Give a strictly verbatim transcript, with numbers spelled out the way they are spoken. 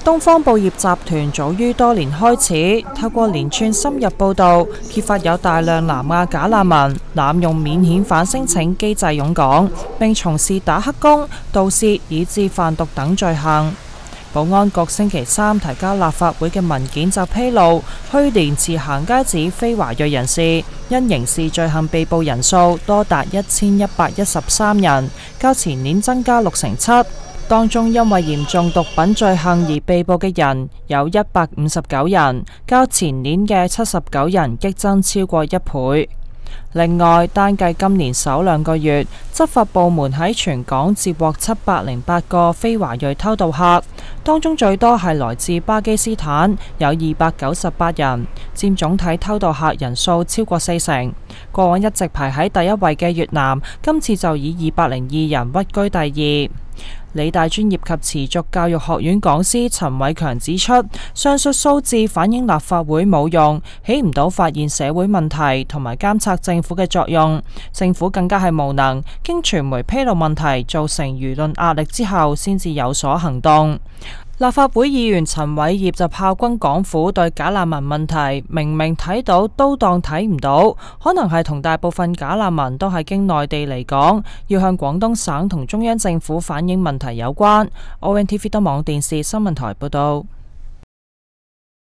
東方報業集團早於多年開始，透過連串深入報導，揭發有大量南亞假難民濫用免遣返申請機制湧港，並從事打黑工、盜竊以至販毒等罪行。保安局星期三提交立法會嘅文件就披露，去年持行街紙非華裔人士因刑事罪行被捕人數多達一千一百一十三人，較前年增加六成七。當中因為嚴重毒品罪行而被捕嘅人有一百五十九人，較前年嘅七十九人激增超過一倍。另外，單計今年首兩個月，執法部門喺全港接獲七百零八個非華裔偷渡客，當中最多係來自巴基斯坦，有二百九十八人，佔總體偷渡客人數超過四成。過往一直排喺第一位嘅越南，今次就以二百零二人屈居第二。理大專業及持續教育學院講師陳偉強指出，上述數字反映立法會冇用，起唔到發現社會問題同埋監察政府嘅作用。政府更加係無能，經傳媒披露問題，造成輿論壓力之後，先至有所行動。立法會議員陳偉業就炮轟港府對假難民問題明明睇到都當睇唔到，可能係同大部分假難民都係經內地嚟港，要向廣東省同中央政府反映問題有關。O N T V 多網電視新聞台報道。